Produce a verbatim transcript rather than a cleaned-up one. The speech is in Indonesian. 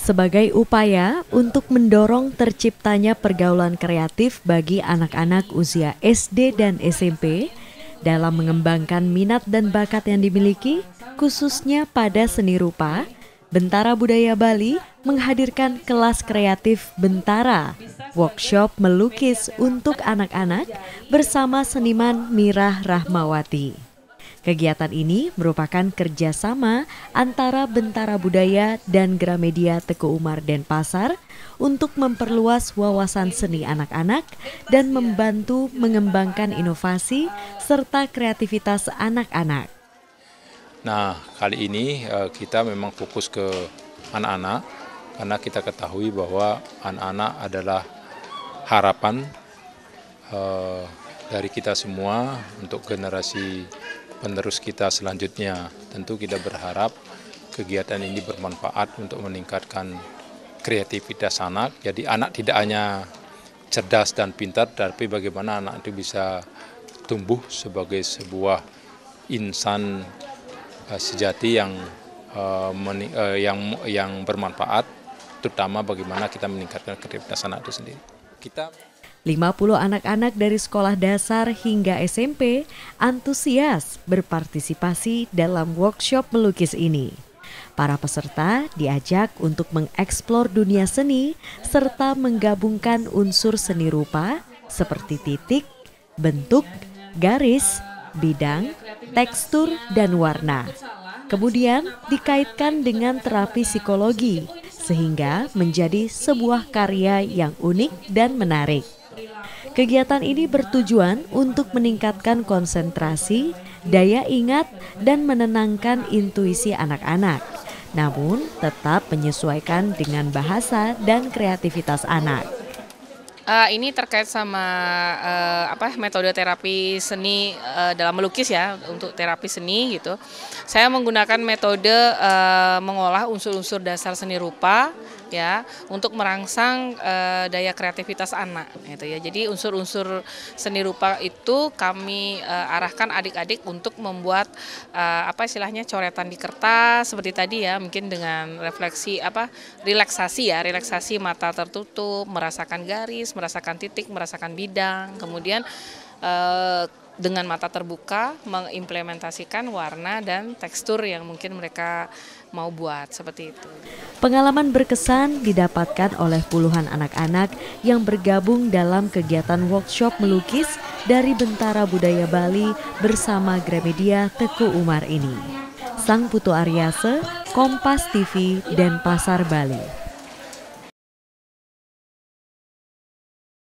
Sebagai upaya untuk mendorong terciptanya pergaulan kreatif bagi anak-anak usia S D dan S M P dalam mengembangkan minat dan bakat yang dimiliki, khususnya pada seni rupa, Bentara Budaya Bali menghadirkan kelas kreatif Bentara, workshop melukis untuk anak-anak bersama seniman Mirah Rahmawati. Kegiatan ini merupakan kerjasama antara Bentara Budaya dan Gramedia Teguh Umar Denpasar untuk memperluas wawasan seni anak-anak dan membantu mengembangkan inovasi serta kreativitas anak-anak. Nah, kali ini kita memang fokus ke anak-anak karena kita ketahui bahwa anak-anak adalah harapan uh, dari kita semua untuk generasi penerus kita selanjutnya. Tentu kita berharap kegiatan ini bermanfaat untuk meningkatkan kreativitas anak. Jadi anak tidak hanya cerdas dan pintar, tapi bagaimana anak itu bisa tumbuh sebagai sebuah insan uh, sejati yang uh, meni, uh, yang yang bermanfaat, terutama bagaimana kita meningkatkan kreativitas anak itu sendiri. Kita lima puluh anak-anak dari sekolah dasar hingga S M P antusias berpartisipasi dalam workshop melukis ini. Para peserta diajak untuk mengeksplor dunia seni serta menggabungkan unsur seni rupa seperti titik, bentuk, garis, bidang, tekstur, dan warna. Kemudian dikaitkan dengan terapi psikologi sehingga menjadi sebuah karya yang unik dan menarik. Kegiatan ini bertujuan untuk meningkatkan konsentrasi, daya ingat, dan menenangkan intuisi anak-anak, namun tetap menyesuaikan dengan bahasa dan kreativitas anak. Uh, ini terkait sama uh, apa metode terapi seni uh, dalam melukis ya, untuk terapi seni gitu. Saya menggunakan metode uh, mengolah unsur-unsur dasar seni rupa ya untuk merangsang uh, daya kreativitas anak gitu ya. Jadi unsur-unsur seni rupa itu kami uh, arahkan adik-adik untuk membuat uh, apa istilahnya coretan di kertas seperti tadi ya, mungkin dengan refleksi apa relaksasi ya, relaksasi mata tertutup, merasakan garis, merasakan titik, merasakan bidang, kemudian uh, dengan mata terbuka mengimplementasikan warna dan tekstur yang mungkin mereka mau buat seperti itu. Pengalaman berkesan didapatkan oleh puluhan anak-anak yang bergabung dalam kegiatan workshop melukis dari Bentara Budaya Bali bersama Gramedia Teguh Umar ini. Sang Putu Aryase, Kompas T V, Denpasar, Bali.